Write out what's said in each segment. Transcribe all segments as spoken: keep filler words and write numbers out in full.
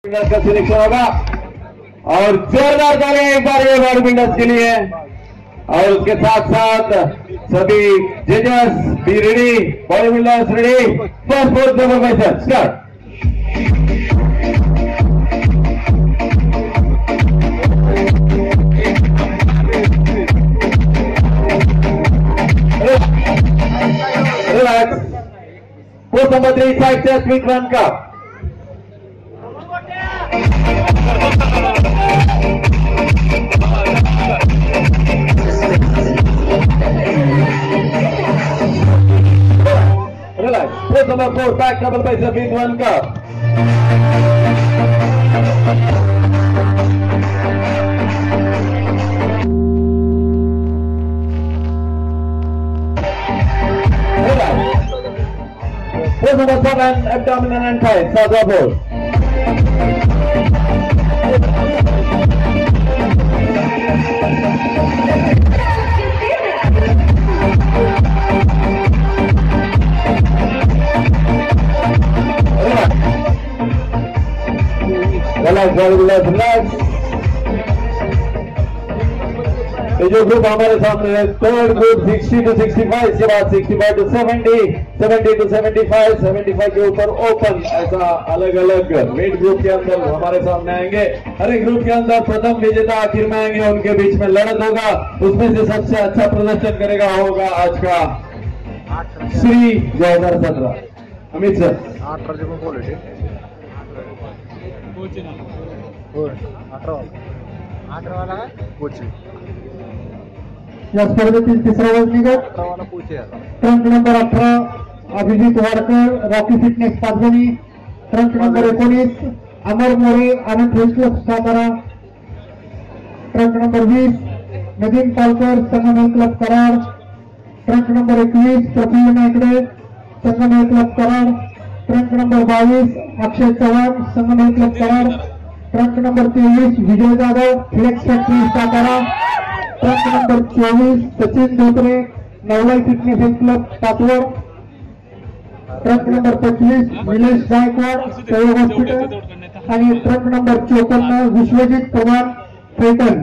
का सिलेक्शन होगा और जोरदार तालियां एक बार ये बॉडी बिल्डर्स के लिए और उसके साथ साथ सभी जजेस be ready, body builders ready, first fourth number by sir start. Relax. Post number three, side chest with one cup. Relax. Post number four, back double bicep with one cup. Post number seven, abdominal and thighs, Satara pose. Relax, relax, relax. ये जो group हमारे सामने है, third group sixty to sixty five, इसके बाद sixty five to seventy, seventy to seventy five, seventy five के ऊपर open, ऐसा अलग अलग वेट ग्रुप के अंदर हमारे सामने आएंगे। हर एक ग्रुप के अंदर प्रथम विजेता आखिर में आएंगे, उनके बीच में लड़त होगा, उसमें से सबसे अच्छा प्रदर्शन करेगा होगा आज का श्री दो हजार सत्रह। अमित सर या स्पर्धेतील तिसरा वजनी गट ट्रंक नंबर अठरा Abhijit Wadkar Rocky Fitness Panchgani, trunk number एकोणीस Amar More Anand health club Satara, trunk number वीस Nadeem Palkar Sangam health club Karad, trunk number एकवीस Praful Naikade Sangam health club Karad, trunk number बावीस Akshay Chavan Sangam health club Karad, trunk number तेवीस Vijay Jadhav flex factory Satara, trunk number चौबीस Sachin Dhotre Navlai fitness health club Pachwad, trunk number पच्चीस निलेश गायकवाड सहयोग hospital आणि ट्रंक नंबर चौपन्न विश्वजीत पवार पैठण।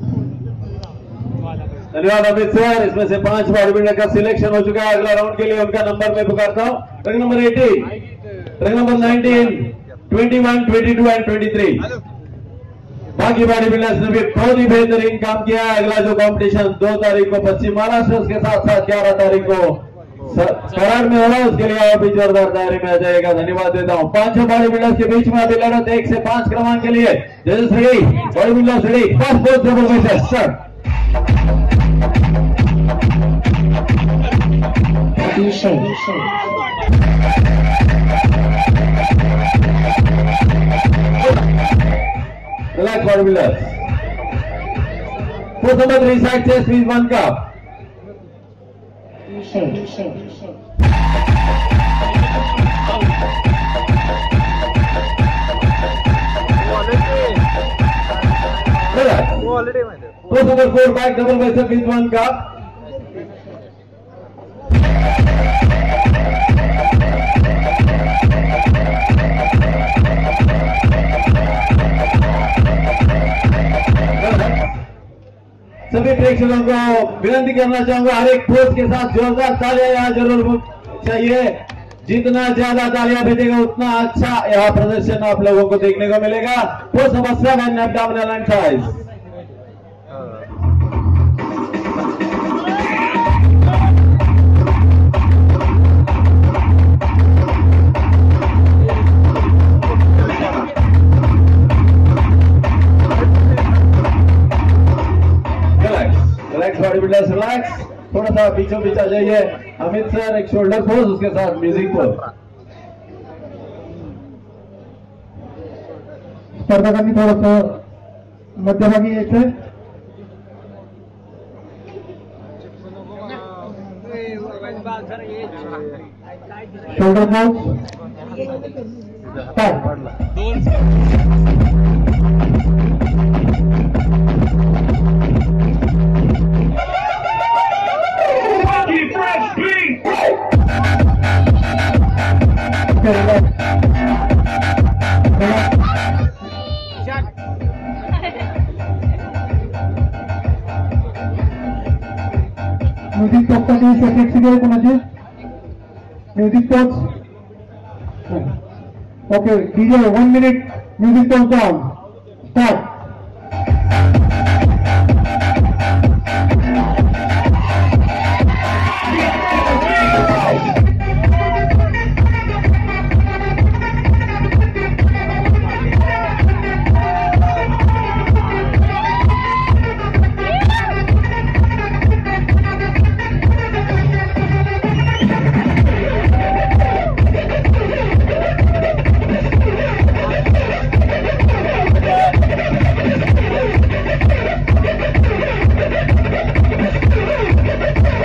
धन्यवाद अमित सर। इसमें से पांच बॉडी बिल्डर का सिलेक्शन हो चुका है। अगला राउंड के लिए उनका नंबर मैं पुकारता हूँ। Trunk number eighteen, trunk number nineteen, twenty one, twenty two and twenty three. बाकी बॉडी बिल्डर्स ने भी बहुत ही बेहतरीन काम किया है। अगला जो कंपटीशन दो तारीख को पश्चिम महाराष्ट्र, उसके साथ साथ ग्यारह तारीख को कराड़ में हो रहा है, उसके लिए आप भी जोरदार तैयारी में आ जाएगा। धन्यवाद देता हूँ। पांचों बॉडी बिल्डर्स के बीच में अभी लड़त एक से पांच क्रमांक के लिए। जजेस ready, body builders ready, first fourth double bicep start. Relax body builders. Post number three, side chest with one cup. Relax. Post number four, back double bicep with one cup. सभी प्रेक्षकों को विनती करना चाहूंगा, हर एक पोस्ट के साथ जोरदार तालियां यहाँ जरूर चाहिए। जितना ज्यादा तालियां भेजेगा उतना अच्छा यहाँ प्रदर्शन आप लोगों को देखने को मिलेगा। Post number seven, abdominal and thighs. Body builders relax, थोड़ा सा बीचों बीच आ जाइए। अमित सर एक शोल्डर पोज, उसके साथ म्यूजिक पोज। स्पर्धकांनी थोडंसं मध्यभागी यायचंय। शोल्डर पोज म्युझिक बॉक्ससाठी सेपरेट सिरियल कोणाची music box okay DJ one minute music box down start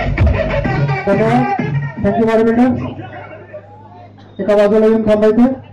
धन्यवाद थँक्यू मॉडरेटर एका बाजूला येऊन थांबायचं